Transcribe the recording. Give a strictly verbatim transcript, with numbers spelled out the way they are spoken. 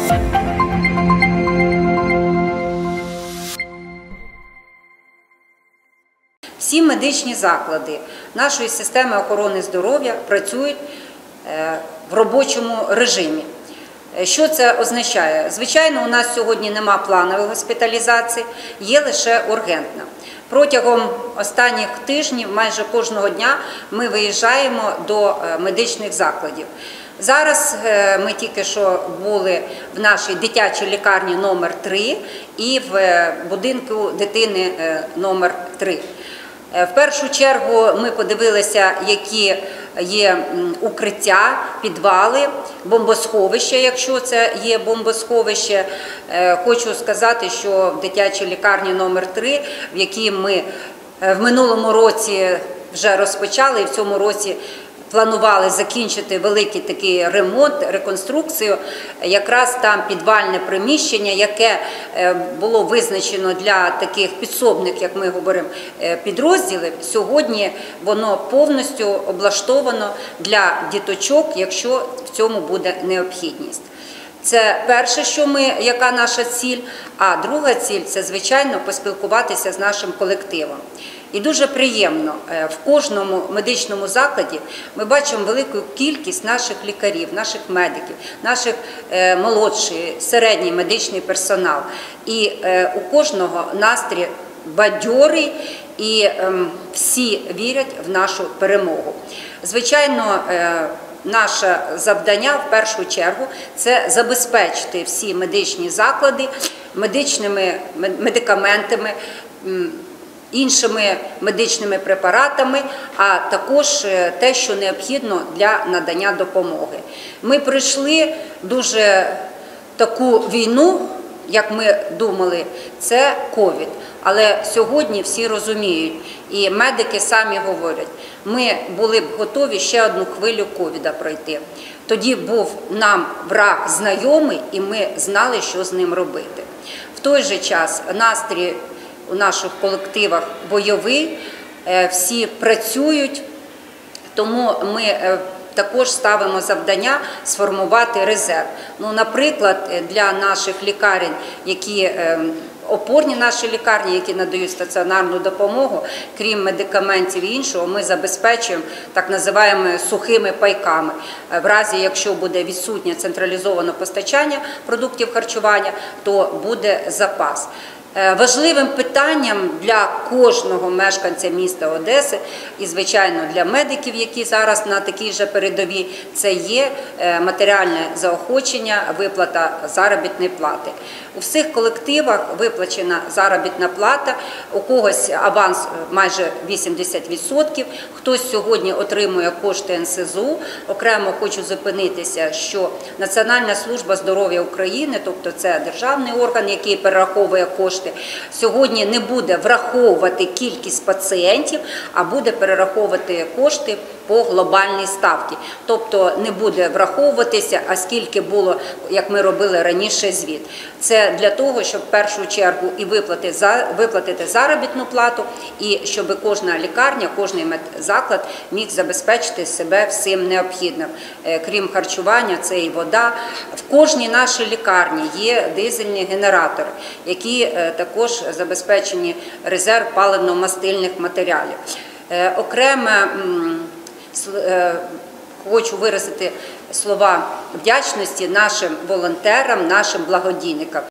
Всі медичні заклади нашої системи охорони здоров'я працюють в робочому режимі. Що це означає? Звичайно, у нас сьогодні нема планової госпіталізації, є лише ургентна. Протягом останніх тижнів, майже кожного дня, ми виїжджаємо до медичних закладів. Зараз ми тільки що були в нашій дитячій лікарні номер три і в будинку дитини номер три. В першу чергу ми подивилися, які є укриття, підвали, бомбосховища, якщо це є бомбосховище. Хочу сказати, що в дитячій лікарні номер три, в якій ми в минулому році вже розпочали і в цьому році планували закінчити великий такий ремонт, реконструкцію, якраз там підвальне приміщення, яке було визначено для таких підсобних, як ми говоримо, підрозділів, сьогодні воно повністю облаштовано для діточок, якщо в цьому буде необхідність. Це перше, що ми, яка наша ціль, а друга ціль – це, звичайно, поспілкуватися з нашим колективом. І дуже приємно, в кожному медичному закладі ми бачимо велику кількість наших лікарів, наших медиків, наших молодший, середній медичний персонал. І у кожного настрій бадьорий, і всі вірять в нашу перемогу. Звичайно, наше завдання в першу чергу – це забезпечити всі медичні заклади медичними медикаментами, іншими медичними препаратами, а також те, що необхідно для надання допомоги. Ми пройшли дуже таку війну, як ми думали, це ковід. Але сьогодні всі розуміють, і медики самі говорять, ми були б готові ще одну хвилю ковіда пройти. Тоді був нам враг знайомий, і ми знали, що з ним робити. В той же час настрій у наших колективах бойовий, всі працюють, тому ми також ставимо завдання сформувати резерв. Ну, наприклад, для наших лікарень, які опорні наші лікарні, які надають стаціонарну допомогу, крім медикаментів і іншого, ми забезпечуємо так називаємо сухими пайками. В разі, якщо буде відсутнє централізоване постачання продуктів харчування, то буде запас. Важливим питанням для кожного мешканця міста Одеси і, звичайно, для медиків, які зараз на такій же передовій, це є матеріальне заохочення, виплата заробітної плати. У всіх колективах виплачена заробітна плата, у когось аванс майже вісімдесят відсотків, хтось сьогодні отримує кошти ен ес зе у. Окремо хочу зупинитися, що Національна служба здоров'я України, тобто це державний орган, який перераховує кошти, сьогодні не буде враховувати кількість пацієнтів, а буде перераховувати кошти по глобальній ставці. Тобто не буде враховуватися, а скільки було, як ми робили раніше, звіт. Це для того, щоб в першу чергу і виплатити заробітну плату, і щоб кожна лікарня, кожний медзаклад міг забезпечити себе всім необхідним. Крім харчування, це і вода. В кожній нашій лікарні є дизельні генератори, які також забезпечені резерв паливно-мастильних матеріалів. Окремо хочу виразити слова вдячності нашим волонтерам, нашим благодійникам.